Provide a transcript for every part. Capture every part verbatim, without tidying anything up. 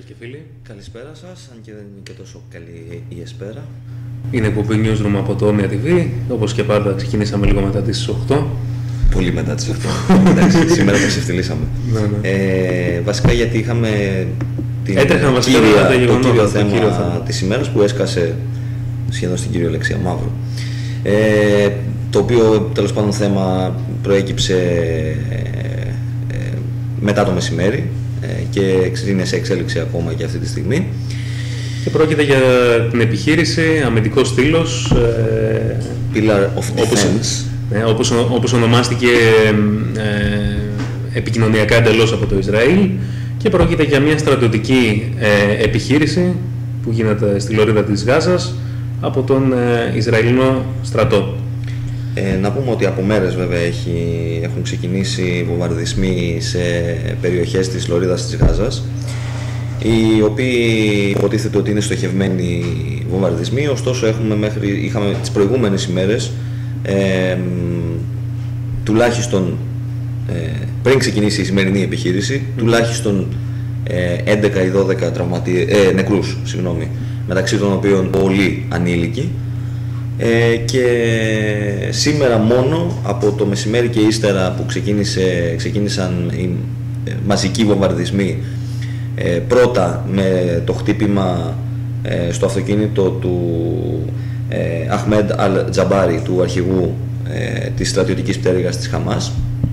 φίλες και φίλοι. Καλησπέρα σας, αν και δεν είναι και τόσο καλή η εσπέρα. Είναι εκπομπή Newsroom από το Omnia τι βι. Όπως και πάντα ξεκινήσαμε λίγο μετά τις οκτώ. Πολύ μετά τις οκτώ. Εντάξει, σήμερα τα ξεφτυλίσαμε. Ναι, ναι. Ε, βασικά γιατί είχαμε την Έτρεχαν βασικά κύρια, τα το γεγονότα, κύριο το θέμα, κύριο θέμα της ημέρας που έσκασε σχεδόν στην κυριολεξία μαύρο. Ε, το οποίο τέλος πάντων θέμα προέκυψε ε, ε, μετά το μεσημέρι ε, και είναι σε εξέλιξη ακόμα και αυτή τη στιγμή. Και πρόκειται για την επιχείρηση αμυντικός στήλος ε, Pillar of όπως, Defense. ναι, όπως, όπως ονομάστηκε ε, επικοινωνιακά εντελώς από το Ισραήλ, και πρόκειται για μια στρατιωτική ε, επιχείρηση που γίνεται στη λωρίδα της Γάζας από τον ε, Ισραηλινό στρατό. Ε, να πούμε ότι από μέρες βέβαια έχει, έχουν ξεκινήσει βομβαρδισμοί σε περιοχές της λωρίδας της Γάζας, οι οποίοι υποτίθεται ότι είναι στοχευμένοι βομβαρδισμοί, ωστόσο έχουμε μέχρι, είχαμε τις προηγούμενες ημέρες ε, τουλάχιστον ε, πριν ξεκινήσει η σημερινή επιχείρηση, mm. τουλάχιστον ε, έντεκα ή δώδεκα τραυματίες, ε, νεκρούς, συγγνώμη, μεταξύ των οποίων πολλοί ανήλικοι. Ε, και σήμερα μόνο από το μεσημέρι και ύστερα που ξεκίνησε, ξεκίνησαν οι ε, μαζικοί βομβαρδισμοί, ε, πρώτα με το χτύπημα ε, στο αυτοκίνητο του ε, Αχμέντ Αλ-Τζαμπάρι, του αρχηγού ε, της στρατιωτικής πτέρυγας της Χαμάς,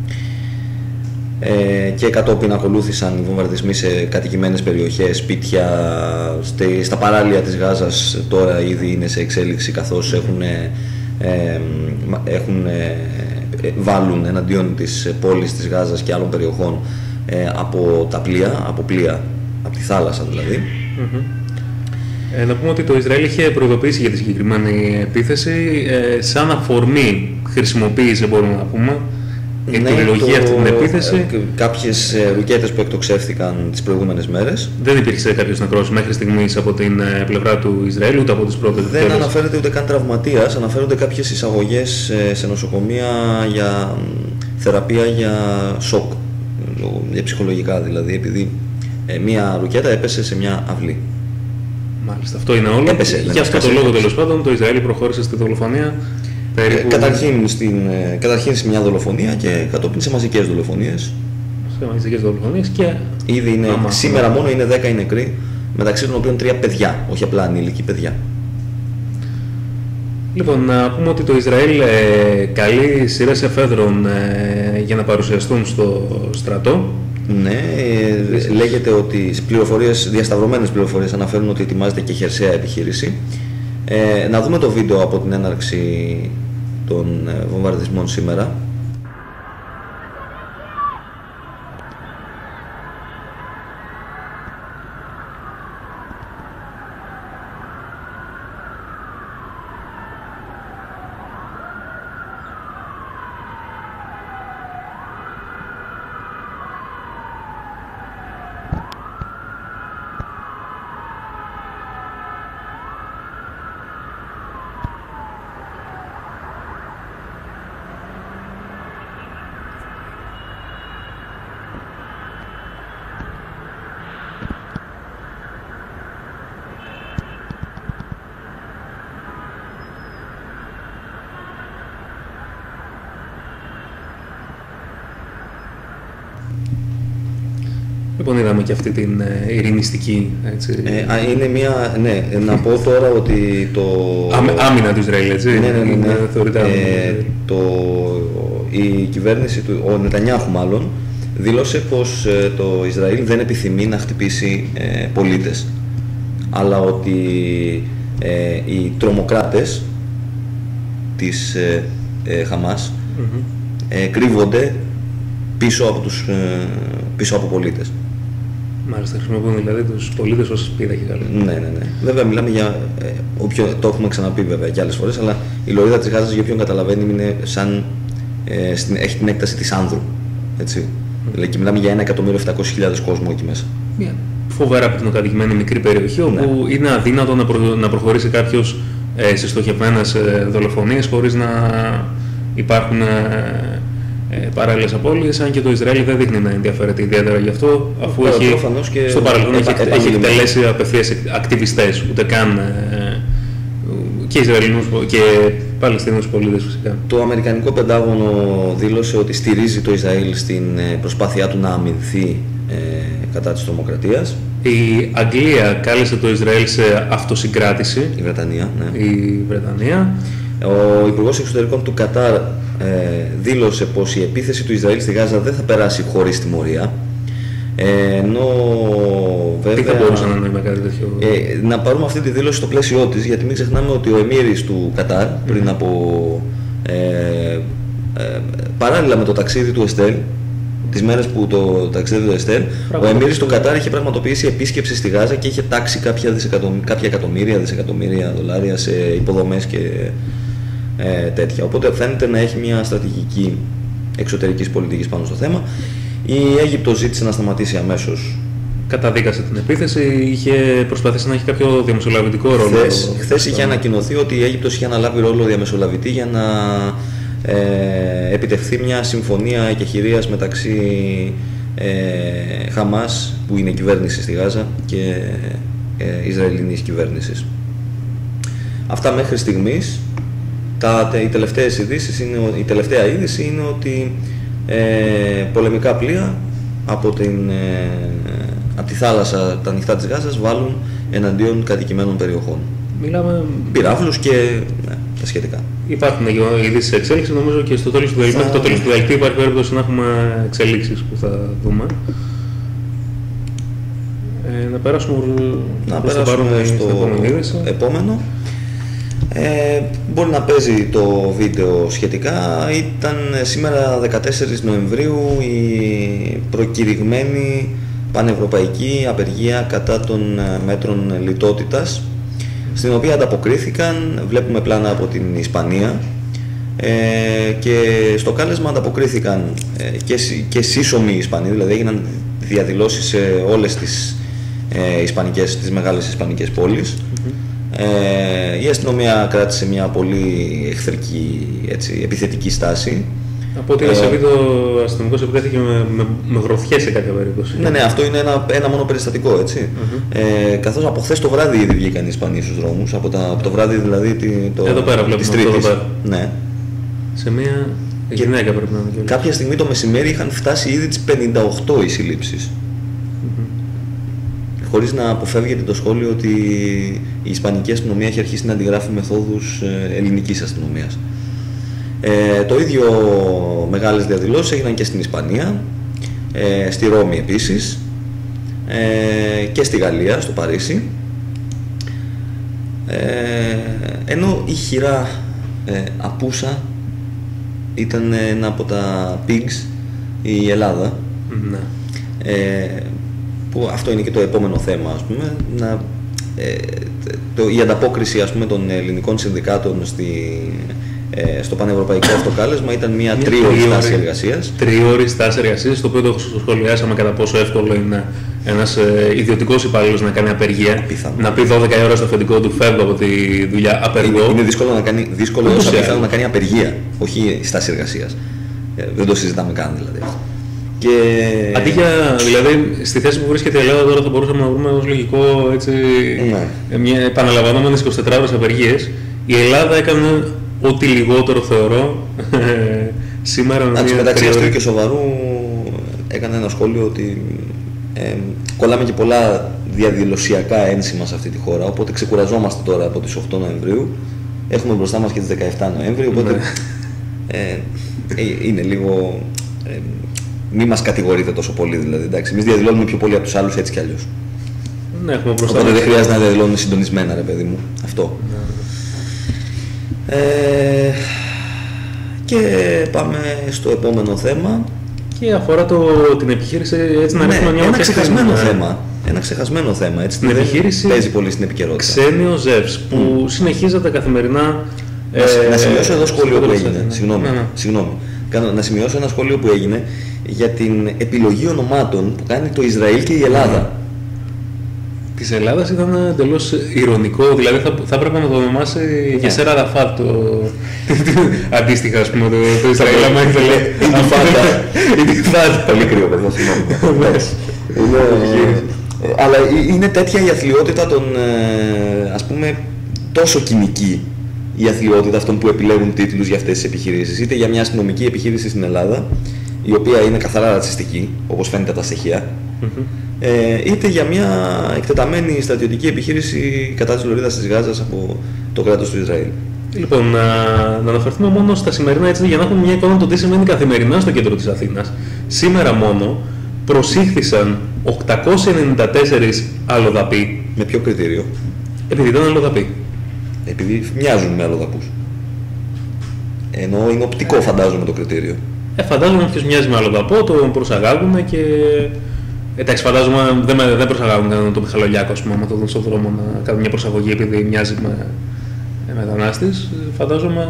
ε, και κατόπιν ακολούθησαν οι βομβαρδισμοί σε κατοικημένες περιοχές, σπίτια, στε, στα παράλια της Γάζας τώρα ήδη είναι σε εξέλιξη, καθώς έχουν, ε, έχουν ε, βάλουν εναντίον της πόλης της Γάζας και άλλων περιοχών ε, από τα πλοία, από πλοία, από τη θάλασσα δηλαδή. Mm-hmm. Ε, να πούμε ότι το Ισραήλ είχε προειδοποιήσει για τη συγκεκριμένη επίθεση, ε, σαν αφορμή χρησιμοποίησε, μπορούμε να πούμε, η ναι, επιλογή αυτή την επίθεση. Ε, κάποιες ε, ρουκέτες που εκτοξεύθηκαν τις προηγούμενες μέρες. Δεν υπήρξε κάποιος νεκρός μέχρι στιγμής από την ε, πλευρά του Ισραήλ, ούτε από τις πρώτες. Δεν τέλος. Αναφέρεται ούτε καν τραυματίας, αναφέρονται κάποιες εισαγωγές ε, σε νοσοκομεία για θεραπεία για σοκ, για ψυχολογικά δηλαδή, επειδή ε, μία ρουκέτα έπεσε σε μια αυλή. Μάλιστα, αυτό είναι όλο. Έπεσε, για αυτό το λόγο τέλος πάντων το Ισραήλ προχώρησε στη δολοφονία. Περίπου... Καταρχήν, στην, καταρχήν σε μια δολοφονία και κατόπιν σε μαζικές δολοφονίες. Σε μαζικές δολοφονίες και... Ήδη είναι, άμα, σήμερα άμα. μόνο είναι δέκα οι νεκροί, μεταξύ των οποίων τρία παιδιά, όχι απλά ανήλικοι παιδιά. Λοιπόν, να πούμε ότι το Ισραήλ ε, καλεί σειρές εφέδρων ε, για να παρουσιαστούν στο στρατό. Ναι, ε, λέγεται ότι πληροφορίες, διασταυρωμένες πληροφορίες αναφέρουν ότι ετοιμάζεται και χερσαία επιχείρηση. Ε, να δούμε το βίντεο από την έναρξη των ε, βομβαρδισμών σήμερα. Λοιπόν, είδαμε και αυτή την ε, ειρηνιστική, έτσι. Ε, είναι μια, ναι, να πω τώρα ότι το... Άμυνα του Ισραήλ, έτσι. Ναι, ναι, ναι, ναι. Θεωρείται ε, το, η κυβέρνηση του, ο Νετανιάχου μάλλον, δήλωσε πως ε, το Ισραήλ δεν επιθυμεί να χτυπήσει ε, πολίτες, αλλά ότι ε, οι τρομοκράτες της ε, ε, Χαμάς mm-hmm. ε, κρύβονται πίσω από, τους, ε, πίσω από πολίτες. Μάλιστα, χρησιμοποιούν δηλαδή τους πολίτες ως πύρα και καλά. Ναι, ναι, ναι. Βέβαια μιλάμε για, ε, όποιο, το έχουμε ξαναπεί βέβαια και άλλες φορές, αλλά η λωρίδα της Γάζας, για όποιον καταλαβαίνει, είναι σαν, ε, στην, έχει την έκταση της άνδρου, έτσι. Mm. Δηλαδή και μιλάμε για ένα εκατομμύριο επτακόσιες χιλιάδες κόσμο εκεί μέσα. Μια φοβερά πυκνοκατοικημένη μικρή περιοχή, όπου ναι. είναι αδύνατο να, προ, να προχωρήσει κάποιος ε, σε στοχευμένες ε, δολοφονίες χωρίς να υπάρχουν ε, ε, παράλληλες απώλειες, αν και το Ισραήλ δεν δείχνει να ενδιαφέρεται ιδιαίτερα γι' αυτό, αφού Πέρα, έχει, και στο παρελθόν έχει, επα, έχει εκτελέσει απευθείας ακτιβιστές, ούτε καν ε, και Ισραηλινούς και Παλαιστινίους πολίτες φυσικά. Το Αμερικανικό Πεντάγωνο δήλωσε ότι στηρίζει το Ισραήλ στην προσπάθειά του να αμυνθεί ε, κατά της τρομοκρατίας. Η Αγγλία κάλεσε το Ισραήλ σε αυτοσυγκράτηση. Η Βρετανία, ναι. Η Βρετανία. Ο Υπουργός Εξωτερικών του Κατάρ ε, δήλωσε πως η επίθεση του Ισραήλ στη Γάζα δεν θα περάσει χωρίς τιμωρία. Ε, ενώ βέβαια. Τι θα μπορούσε να νοεί με κάτι τέτοιο. Ε, να πάρουμε αυτή τη δήλωση στο πλαίσιό της, γιατί μην ξεχνάμε ότι ο Εμμύρης του Κατάρ mm. πριν από. Ε, ε, παράλληλα με το ταξίδι του Εστέλ, τις μέρες που το ταξίδι του Εστέλ, ο Εμμύρης του Κατάρ είχε πραγματοποιήσει επίσκεψη στη Γάζα και είχε τάξει κάποια, δισεκατομμύρια, κάποια εκατομμύρια, δισεκατομμύρια δολάρια σε υποδομές και ε, τέτοια. Οπότε φαίνεται να έχει μια στρατηγική εξωτερικής πολιτικής πάνω στο θέμα. Η Αίγυπτος ζήτησε να σταματήσει αμέσως. Καταδίκασε την επίθεση, είχε προσπαθήσει να έχει κάποιο διαμεσολαβητικό ρόλο. Χθες, χθες είχε ανακοινωθεί ότι η Αίγυπτος είχε αναλάβει ρόλο διαμεσολαβητή για να ε, επιτευχθεί μια συμφωνία εκεχηρίας μεταξύ ε, Χαμάς, που είναι η κυβέρνηση στη Γάζα, και ε, Ισραηλινής κυβέρνησης. Αυτά μέχρι στιγμής. Τα, οι τελευταίες ειδήσεις είναι, η τελευταία είδηση είναι ότι Ε, πολεμικά πλοία από, την, ε, από τη θάλασσα, τα νυχτά της Γάζας, βάλουν εναντίον κατοικημένων περιοχών. Μιλάμε... πυράβλους και ναι, τα σχετικά. Υπάρχουν ειδήσεις εξέλιξης, νομίζω και στο τέλος του δελτίου θα... δελτίου υπάρχει περίπτωση να έχουμε εξελίξεις που θα δούμε. Ε, να περάσουμε, να περάσουμε στο επόμενο. Ε, μπορεί να παίζει το βίντεο σχετικά. Ήταν σήμερα δεκατέσσερις Νοεμβρίου η προκηρυγμένη πανευρωπαϊκή απεργία κατά των μέτρων λιτότητας, στην οποία ανταποκρίθηκαν, βλέπουμε πλάνα από την Ισπανία, ε, και στο κάλεσμα ανταποκρίθηκαν ε, και, και σύσσωμοι Ισπανοί, δηλαδή έγιναν διαδηλώσεις σε όλες τις, ε, ισπανικές, τις μεγάλες ισπανικές πόλεις. Mm-hmm. Ε, η αστυνομία κράτησε μια πολύ εχθρική, έτσι, επιθετική στάση. Από ό,τι είδα σε βίντεο, ο αστυνομικός επιτέθηκε με, με, με γροθιές σε κάποια περίπτωση. Ναι, ναι, αυτό είναι ένα, ένα μόνο περιστατικό, έτσι. Mm-hmm. Ε, καθώς από χθες το βράδυ ήδη βγήκαν οι Ισπανοί στους δρόμους, από, τα, από το βράδυ δηλαδή το, εδώ πέρα της Τρίτης. Εδώ πέρα. Ναι. Σε μια γυναίκα πρέπει να είναι. Κάποια στιγμή το μεσημέρι είχαν φτάσει ήδη τις πενήντα οκτώ οι συλλήψεις. Χωρίς να αποφεύγεται το σχόλιο ότι η Ισπανική αστυνομία έχει αρχίσει να αντιγράφει μεθόδους ελληνικής αστυνομίας. Ε, το ίδιο μεγάλες διαδηλώσεις έγιναν και στην Ισπανία, ε, στη Ρώμη επίσης, ε, και στη Γαλλία, στο Παρίσι. Ε, ενώ η χειρά ε, απούσα ήταν ένα από τα pigs, η Ελλάδα. Ναι. Ε, που αυτό είναι και το επόμενο θέμα, ας πούμε, να, ε, το, η ανταπόκριση, ας πούμε, των ελληνικών συνδικάτων στη, ε, στο πανευρωπαϊκό αυτό κάλεσμα ήταν μια τρίωρη στάση εργασίας. Τρίωρη στάση εργασίας, το οποίο το σχολιάσαμε κατά πόσο εύκολο είναι ένας ε, ιδιωτικός υπάλληλος να κάνει απεργία. Πιθανό. Να πει δώδεκα ώρα στο αφεντικό του φεύγω από τη δουλειά, απεργώ. Είναι, είναι δύσκολο να κάνει, δύσκολο όσο πιθανό να κάνει απεργία, όχι στάση εργασίας. Ε, δεν το συζητάμε καν δηλαδή. Και... αντί για, δηλαδή, στη θέση που βρίσκεται η Ελλάδα τώρα θα μπορούσαμε να βρούμε ως λογικό, έτσι, ναι, μια επαναλαμβανόμενες εικοσιτετράωρες απεργίες. Η Ελλάδα έκανε ό,τι λιγότερο θεωρώ σήμερα. Εντάξει, μεταξύ αστείου και σοβαρού έκανε ένα σχόλιο ότι ε, κολλάμε και πολλά διαδηλωσιακά ένσημα σε αυτή τη χώρα, οπότε ξεκουραζόμαστε τώρα από τις οκτώ Νοεμβρίου, έχουμε μπροστά μας και τις δεκαεπτά Νοεμβρίου, οπότε ε, ε, είναι λίγο... Ε, μη μας κατηγορείτε τόσο πολύ, δηλαδή. Εντάξει, εμείς διαδηλώνουμε πιο πολύ από τους άλλους έτσι κι αλλιώς. Ναι, έχουμε μπροστά. Οπότε δεν χρειάζεται να διαδηλώνουμε συντονισμένα, ρε παιδί μου. Αυτό. Ναι. Ε, και πάμε στο επόμενο θέμα. Και αφορά το, την επιχείρηση, έτσι να ναι, ρίξουμε μια ένα ξεχασμένο θέμα. Ένα ξεχασμένο θέμα. Έτσι, την επιχείρηση παίζει πολύ στην επικαιρότητα. Ξένιο Ζεύς, που mm. συνεχίζεται καθημερινά. Να, ε, να σημειώσω εδώ σχόλιο που έγινε. Συγγνώμη. Ναι, ναι. Συγγνώμη. Να σημειώσω ένα σχόλιο που έγινε για την επιλογή ονομάτων που κάνει το Ισραήλ και η Ελλάδα. της Ελλάδας ήταν εντελώς ηρωνικό, δηλαδή θα, θα έπρεπε να το ονομάσει yeah. Γεσέρ Αραφάτ, το, αντίστοιχα ας πούμε, το, το Ισραήλ, άμα ήθελε η Τιφάτα. Πολύ κρύο, παιδιά, συγγνώμη. Αλλά είναι τέτοια η αθλειότητα των, ας πούμε, τόσο κοινική η αθλειότητα αυτών που επιλέγουν τίτλους για αυτές τις επιχειρήσεις. Είτε για μια αστυνομική επιχείρηση στην Ελλάδα, η οποία είναι καθαρά ρατσιστική, όπως φαίνεται από τα στοιχεία, mm-hmm. ε, είτε για μια εκτεταμένη στρατιωτική επιχείρηση κατά της Λωρίδας της Γάζας από το κράτος του Ισραήλ. Λοιπόν, να, να αναφερθούμε μόνο στα σημερινά, έτσι, για να έχουμε μια εικόνα το τι σημαίνει καθημερινά στο κέντρο της Αθήνας. Σήμερα μόνο προσήχθησαν οκτακόσιοι ενενήντα τέσσερις αλλοδαποί. Με ποιο κριτήριο? Επειδή ήταν αλλοδαποί. Επειδή μοιάζουν με αλλοδαπούς. Ενώ είναι οπτικό, φαντάζομαι, το κριτήριο. Ε, φαντάζομαι ποιος μοιάζει με αλλοδαπό, τον προσαγάγουν και... Εντάξει, φαντάζομαι δεν, δεν προσαγάγουν κανέναν τον Μιχαλολιάκο, ας πούμε, άμα το δουν στον δρόμο να κάνουν μια προσαγωγή επειδή μοιάζει με, με μετανάστης. Φαντάζομαι...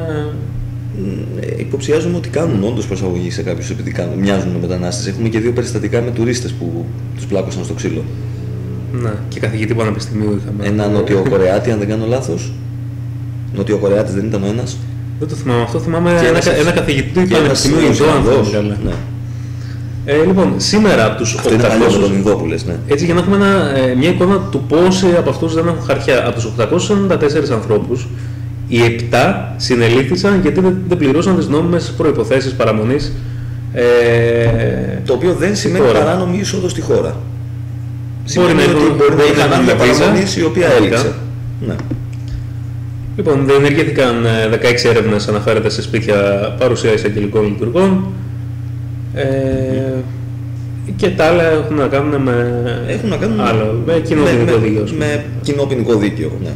Ε, υποψιάζομαι ότι κάνουν όντως προσαγωγή σε κάποιους επειδή κάνουν, μοιάζουν με μετανάστες. Έχουμε και δύο περιστατικά με τουρίστες που τους πλάκωσαν στο ξύλο. Ναι, και καθηγητή πανεπιστημίου είχαμε. Ένα Νοτιοκορεάτη, αν δεν κάνω λάθος. Νοτιοκορεάτης δεν ήταν ο ένας. Δεν το θυμάμαι αυτό, θυμάμαι ένα, ένας, ένα καθηγητή του Πανεπιστημίου Ινδό. Ναι. Ε, λοιπόν, σήμερα από τους οκτακόσιους... Ναι. Έτσι, για να έχουμε ένα, ε, μια εικόνα του πόσοι από αυτούς δεν έχουν χαρτιά. Από τους οκτακόσιους ενενήντα τέσσερις ανθρώπους, οι επτά συνελήφθησαν γιατί δεν, δεν πληρούσαν τις νόμιμες προϋποθέσεις παραμονής. Ε, το οποίο δεν σημαίνει χώρα. Παράνομη είσοδο στη χώρα. Μπορεί να είχαν μια παραμονής η οποία έληξε. Ναι. Λοιπόν, διενεργήθηκαν δεκαέξι έρευνες, αναφέρεται, σε σπίτια παρουσία εισαγγελικών λειτουργών. Ε, mm. Και τα άλλα έχουν να κάνουν με, έχουν να κάνουν άλλο, με κοινό με, ποινικό με, δίκαιο. Με κοινό ποινικό δίκαιο, ναι.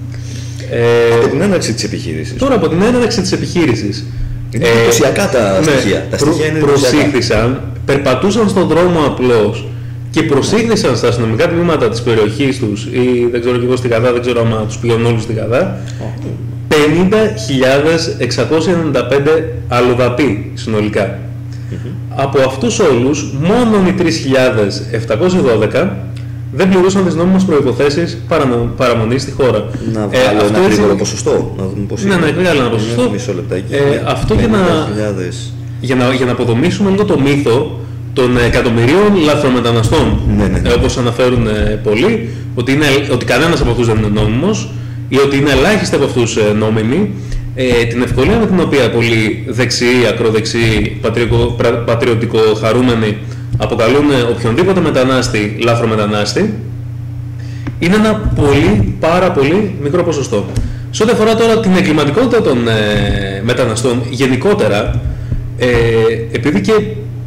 Ε, από την έναρξη της επιχείρησης. Τώρα από την έναρξη της επιχείρησης. Είναι εντυπωσιακά ε, τα στοιχεία. Ναι, τα στοιχεία είναι προσήχθησαν, περπατούσαν στον δρόμο απλώς και προσήχθησαν στα αστυνομικά τμήματα της περιοχής τους ή δεν ξέρω και εγώ στη Γαδά, δεν ξέρω άμα τους πήγαν όλους στη Γαδά, oh. πενήντα χιλιάδες εξακόσιοι ενενήντα πέντε αλλοδαποί συνολικά. Mm-hmm. Από αυτούς όλους, μόνο οι τρεις χιλιάδες επτακόσιοι δώδεκα δεν πληρούσαν τις νόμιμες προϋποθέσεις παραμονής στη χώρα. Να βγάλω ε, ένα γρήγορο έτσι... ποσοστό, να δούμε πώς είναι. Ναι, ναι, βγάλω ένα ποσοστό. Μισό λεπτάκι. Ε, αυτό για να, για, να, για να αποδομήσουμε λίγο το μύθο των εκατομμυρίων λαθρομεταναστών, ναι, ναι, ναι. Ε, όπως αναφέρουν ε, πολλοί, ότι, είναι, ότι κανένας από αυτούς δεν είναι νόμιμος ή ότι είναι ελάχιστοι από αυτούς ε, νόμιμοι. Ε, την ευκολία με την οποία πολλοί δεξιοί, ακροδεξιοί, πατριωτικο χαρούμενοι αποκαλούν οποιονδήποτε μετανάστη λάθρομετανάστη, είναι ένα πολύ, πάρα πολύ μικρό ποσοστό. Σε ό,τι αφορά τώρα την εγκληματικότητα των ε, μεταναστών γενικότερα, ε, επειδή και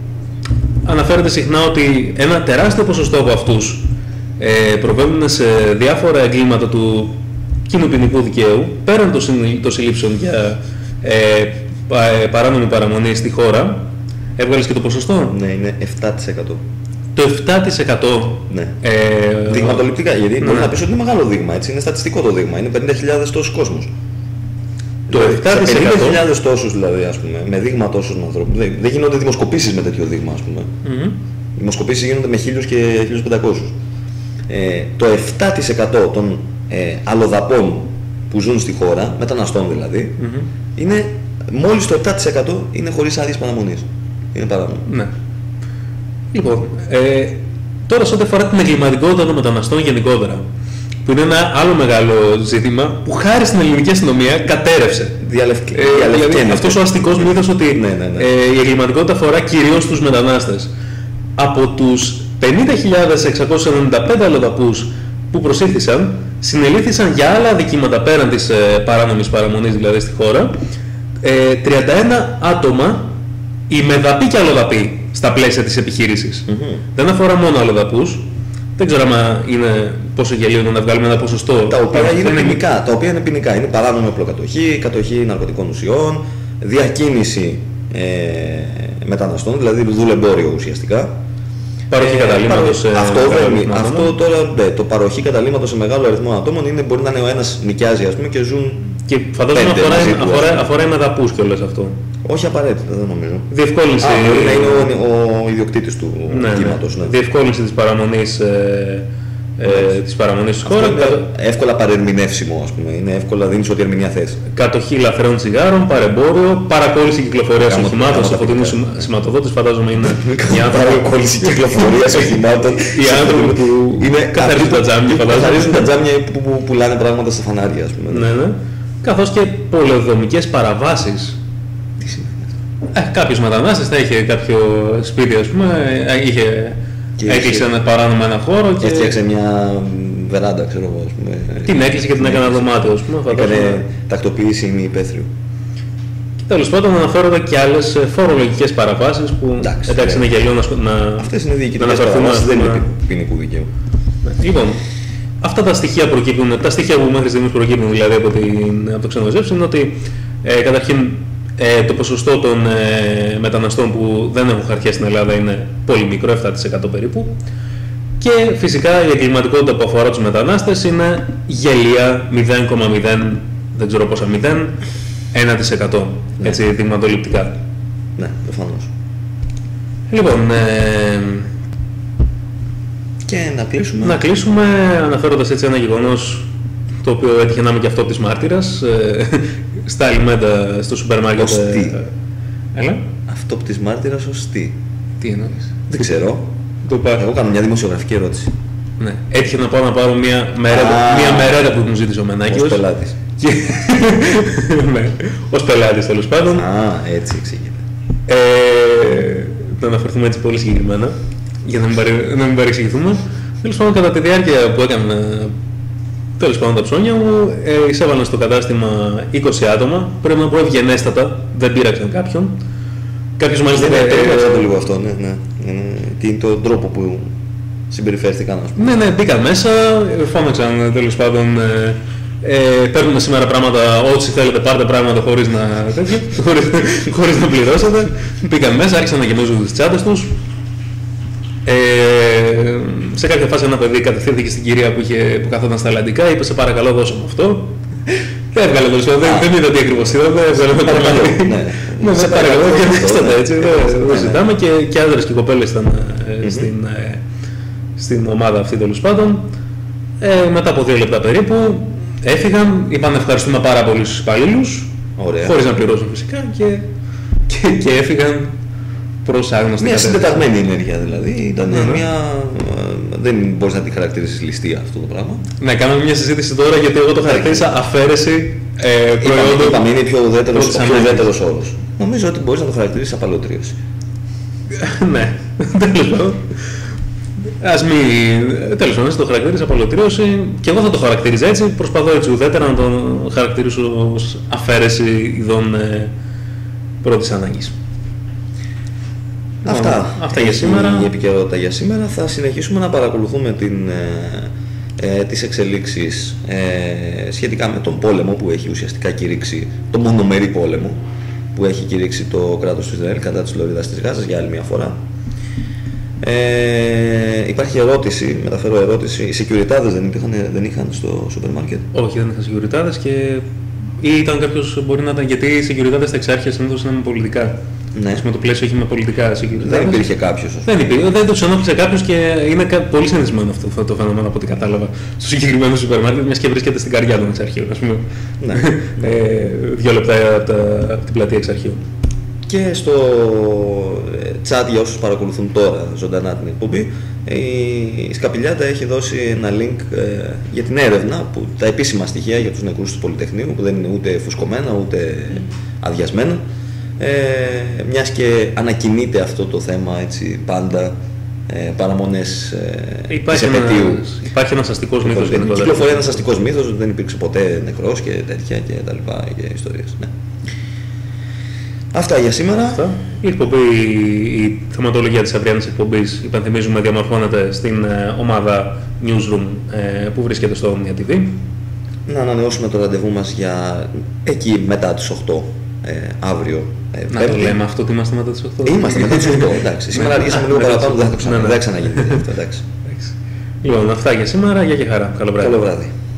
αναφέρεται συχνά ότι ένα τεράστιο ποσοστό από αυτούς ε, προβαίνουν σε διάφορα εγκλήματα του κοινοπινικού δικαίου, πέραν των συλλήψεων για ε, πα, ε, παράνομη παραμονή στη χώρα. Έβγαλες και το ποσοστό? Ναι, είναι επτά τοις εκατό. Το επτά τοις εκατό. Ναι. Ε, δειγματοληπτικά, γιατί ναι. μπορεί να πεις ότι είναι μεγάλο δείγμα, έτσι, είναι στατιστικό το δείγμα, είναι πενήντα χιλιάδες τόσους κόσμος. Το επτά τοις εκατό. πενήντα χιλιάδες τόσους δηλαδή, ας πούμε, με δείγμα τόσους ανθρώπων. Δεν, δεν γίνονται δημοσκοπήσεις με τέτοιο δείγμα, ας πούμε. Mm-hmm. Οι δημοσκοπήσεις γίνονται με χίλιους και χίλιους πεντακόσιους. Ε, το επτά τοις εκατό των ε, αλλοδαπών που ζουν στη χώρα, μεταναστών δηλαδή, mm-hmm. είναι, μόλις το επτά τοις εκατό είναι χωρίς άδειες παραμονής. Είναι παράνομο. Ναι. Λοιπόν, ε, τώρα σε ό,τι αφορά την εγκληματικότητα των μεταναστών γενικότερα, που είναι ένα άλλο μεγάλο ζήτημα που χάρη στην ελληνική αστυνομία κατέρευσε. Διαλευκ... Ε, δηλαδή αυτός ο αστικός μύθος ότι ναι, ναι, ναι. Ε, η εγκληματικότητα αφορά κυρίως τους μετανάστες. Από τους πενήντα χιλιάδες εξακόσιους ενενήντα πέντε αλλοδαπούς που προσήχθησαν, συνελήφθησαν για άλλα αδικήματα πέραν της ε, παράνομης παραμονής δηλαδή στη χώρα, ε, τριάντα ένα άτομα, οι μεδαποί και αλλοδαποί στα πλαίσια της επιχείρησης. Mm-hmm. Δεν αφορά μόνο αλλοδαπούς. Δεν ξέρω αν είναι πόσο γελίο είναι να βγάλουμε ένα ποσοστό. Τα οποία είναι ποινικά. Τα οποία είναι ποινικά. Είναι παράνομη οπλοκατοχή, κατοχή ναρκωτικών ουσιών, διακίνηση ε, μεταναστών, δηλαδή δουλεμπόριο ουσιαστικά. Παροχή ε, καταλήμματος. Ε, αυτό, δεν, αυτό τώρα, ναι, το παροχή καταλήμματος σε μεγάλο αριθμό ατόμων είναι, μπορεί να είναι ο ένας νοικιάζει ας πούμε και ζουν. Και φαντάζομαι αφορά, αφορά, αφορά οι μεδαπούς κιόλας αυτό. Όχι απαραίτητα, δεν νομίζω. Διευκόλυνση. Α, μπορεί να είναι ο, ο ιδιοκτήτης του ναι, κύματος. Ναι. Διευκόλυνση της παραμονής ε, ε, της παραμονής της χώρας. Είναι εύκολα παρερμηνεύσιμο, ας πούμε. Είναι εύκολα, δίνεις ό,τι ερμηνεία θες. Κατοχή λαθρέων τσιγάρων, παρεμπόριο, παρακόλληση κυκλοφορίας οχημάτων. Σε φωτεινού σηματοδότης, φαντάζομαι είναι οι άνθρωποι. Παρακόλληση κυκλοφορίας οχημάτων. Οι άνθρωποι που καθαρίζουν τα τζάμια, φαντάζομαι. Καθαρίζουν τα τζάμια που, που πουλάνε πράγματα στα φανάρια, ας πούμε. Ναι, ναι. Καθώς και πολεοδομικές παραβάσεις. Τι σημαίνει αυτό? Ε, κάποιος μετανάστης θα είχε κάποιο σπίτι, ας πούμε, είχε, έκλεισε ένα παράνομα ένα χώρο και έφτιαξε μια βεράντα, ξέρω εγώ, ας πούμε. Την έκλεισε και την έκανε δωμάτιο, ας πούμε. Έκανε τακτοποίηση ημιυπαίθριου. Τέλος πάντων, αναφέρονται και άλλες φορολογικές παραβάσεις που εντάξει, εντάξει είναι γελίο να, να αυτές είναι διοικητικές παραβάσεις, δεν είναι ποινικού δικαίου. Λοιπόν, αυτά τα στοιχεία προκύπτουν, τα στοιχεία που μέχρι στιγμής προκύπτουν δηλαδή από, την, από το ξενοδοχείο είναι ότι ε, καταρχήν ε, το ποσοστό των ε, μεταναστών που δεν έχουν χαρτιά στην Ελλάδα είναι πολύ μικρό, επτά τοις εκατό περίπου. Και φυσικά η εγκληματικότητα που αφορά τους μετανάστες είναι γελία μηδέν κόμμα μηδέν, δεν ξέρω πόσα μηδέν, ένα τοις εκατό, ναι. Έτσι δειγματοληπτικά. Ναι, προφανώς. Λοιπόν, ε, και να κλείσουμε. Να κλείσουμε αναφέροντας έτσι ένα γεγονός το οποίο έτυχε να είμαι και αυτό της μάρτυρας, ε, στα αλιμέντα στο σούπερ μάρκετ. Ως τι? Έλα. Αυτό που της μάρτυρας ως τι? Τι εννοείς? Δεν ξέρω. Το Εγώ κάνω μια δημοσιογραφική ερώτηση. Ναι. Έτυχε να πάω να πάρω μια μερέτα, μια μερέτα που μου ζήτησε ο Μενάκης. Ως πελάτης. Και... ναι, ως πελάτης τέλος πάντων. Α, έτσι εξηγείται. Ε, να αναφερθούμε έτσι πολύ συγκεκριμένα, για να μην, παρε... να μην παρεξηγηθούμε. Τέλος πάντων, κατά τη διάρκεια που έκανα τέλος πάντων τα ψώνια μου, ε, εισέβαλαν στο κατάστημα είκοσι άτομα. Πρέπει να πω ευγενέστατα, δεν πείραξαν κάποιον. Κάποιος μάλιστα δεν πείραξαν το λίγο αυτό, ναι, ναι. Τι είναι τον τρόπο που συμπεριφέρθηκαν, ας πούμε. Ναι, ναι, μπήκαν μέσα, φώναξαν τέλος πάντων. Ε, Ε, παίρνουμε σήμερα πράγματα, όσοι θέλετε πάρτε πράγματα χωρίς να, χωρίς, χωρίς να πληρώσετε. Πήγαν μέσα, άρχισαν να γεμίζουν τις τσάντες τους. Ε, σε κάποια φάση ένα παιδί κατευθύνθηκε στην κυρία που, είχε, που καθόταν στα Ελλαντικά, είπε σε παρακαλώ δώσε μου αυτό. Δεν έβγαλε το λεπτό, δεν είδα τι ακριβώς είδατε, έβγαλε με παρακαλώ. Ναι, σε παρακαλώ, διαβήστε έτσι, δεν ζητάμε και άντρες και κοπέλες ήταν στην ομάδα αυτή τέλος πάντων. Μετά από δύο λεπτά περίπου έφυγαν, είπαν ευχαριστούμε πάρα πολύ στους υπαλλήλους, χωρίς να πληρώσουν φυσικά και, και, και έφυγαν προς άγνωστη μια κατεύθυνση. συντεταγμένη ενέργεια δηλαδή, ήταν ναι, μια... δεν μπορείς να την χαρακτηρίσεις ληστεία αυτό το πράγμα. Ναι, κάναμε μια συζήτηση τώρα γιατί εγώ το χαρακτήρισα αφαίρεση ε, προϊόντων. Είπαμε, είναι πιο ουδέτερος, ο πιο ουδέτερος όρος. Νομίζω ότι μπορείς να το χαρακτηρίσεις απαλωτρίωση. Ναι, τέλος πάντων. Ας μην... τέλος πάντων, το χαρακτήριζα απαλωτρίωση και εγώ θα το χαρακτήριζα έτσι, προσπαθώ έτσι ουδέτερα να το χαρακτηρίσω ως αφαίρεση ειδών ε, πρώτης ανάγκης. Αυτά, Αυτά για σήμερα. Η επικαιρότητα για σήμερα. Θα συνεχίσουμε να παρακολουθούμε την, ε, ε, τις εξελίξεις ε, σχετικά με τον πόλεμο που έχει ουσιαστικά κηρύξει, το μονομερή πόλεμο που έχει κηρύξει το κράτος του Ισραήλ κατά της Λωρίδας της Γάζας για άλλη μια φορά. Ε, υπάρχει ερώτηση, μεταφέρω ερώτηση. Οι σεκιουριτάδες δεν είχαν, δεν είχαν στο σούπερ μάρκετ? Όχι, δεν είχαν σεκιουριτάδες και ή ήταν κάποιος, μπορεί να ήταν, γιατί οι σεκιουριτάδες στα εξάρχεια συνήθως είναι με πολιτικά. Ναι. Με το πλαίσιο έχει με πολιτικά σεκιουριτάδες. Δεν υπήρχε κάποιος. Δεν υπήρχε, δεν τους ενόχλησε κάποιος και είναι πολύ συνηθισμένο αυτό το φαινόμενο από ό,τι κατάλαβα στο συγκεκριμένο σούπερ μάρκετ, μιας και βρίσκεται στην καρδιά των εξαρχείων, ας πούμε. Ναι. ε, δύο λεπτά από, από την πλατεία εξαρχείων. Και στο chat για όσους παρακολουθούν τώρα ζωντανά την εκπομπή, η Σκαπηλιάτα έχει δώσει ένα link ε, για την έρευνα, που, τα επίσημα στοιχεία για τους νεκρούς του Πολυτεχνείου, που δεν είναι ούτε φουσκωμένα ούτε αδειασμένα, ε, μιας και ανακοινείται αυτό το θέμα έτσι, πάντα, ε, παραμονές ε, υπάρχει της επετείου. Ένας, υπάρχει ένας αστικός μύθος. Κυκλοφορεί ένας αστικός μύθος ότι δεν υπήρξε ποτέ νεκρός και τέτοια και τα λοιπά και ιστορίες. Ναι. Αυτά για σήμερα. Αυτά. Η εκπομπή, η θεματολογία της αυριανής εκπομπής, υπενθυμίζουμε, διαμορφώνεται στην ε, ομάδα Newsroom ε, που βρίσκεται στο Omnia τι βι. Να ανανεώσουμε το ραντεβού μας για εκεί μετά τις οκτώ ε, αύριο. Ε, να το λέμε αυτό ότι είμαστε μετά τις οκτώ. Είμαστε μετά τις οκτώ, εντάξει. Σήμερα αργήσαμε λίγο παραπάνω, δεν θα το ξαναγίνει αυτό, εντάξει. Λοιπόν, αυτά για σήμερα, για και χαρά. Καλό βράδυ. Καλό βράδυ.